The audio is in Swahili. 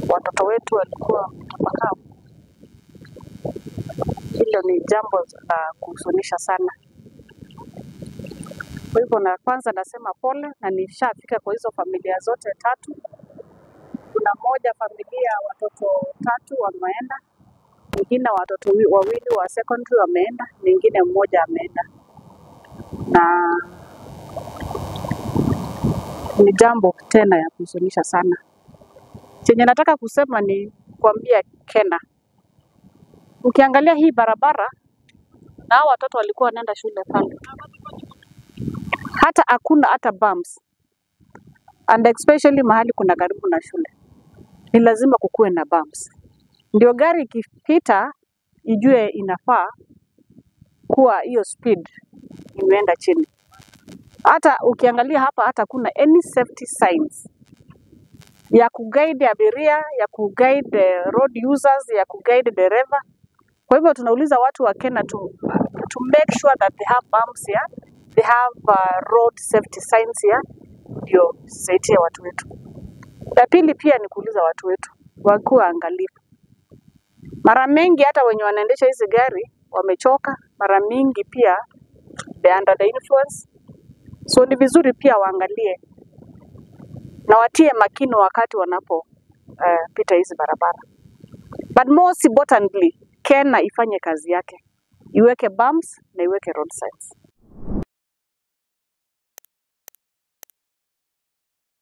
watoto wetu walikuwa wametapakaa. Hilo ni jambo la kuhuzunisha sana. Kwa hivyo na kwanza nasema pole, na nishafika kwa hizo familia zote tatu. Kuna moja familia watoto 3 wameenda, nyingine watoto 2 wa secondary wameenda, nyingine mmoja ameenda. Na ni jambo tena ya kuhuzunisha sana. Chenye nataka kusema ni kuambia Kena, ukiangalia hii barabara na hao watoto walikuwa wanaenda shule pale, hata hakuna hata bumps, and especially mahali kuna karibu na shule ni lazima kukuwe na bumps, ndio gari ikipita ijue inafaa kuwa hiyo speed imeenda chini. Hata ukiangalia hapa hata kuna any safety signs ya kuguide abiria, ya kuguide road users, ya kuguide dereva. Kwa hivyo tunauliza watu wa Kenya to make sure that they have bumps here, they have road safety signs here, ndio saidia watu wetu. La pili pia ni kuuliza watu wetu wakuwa angalifu. Mara mingi hata wenye wanaendesha hizi gari wamechoka, mara mingi pia they under the influence. So ni vizuri pia waangalie na watie makini wakati wanapo pita hizi barabara. But most importantly, Kenya ifanye kazi yake. Iweke bumps na iweke road signs.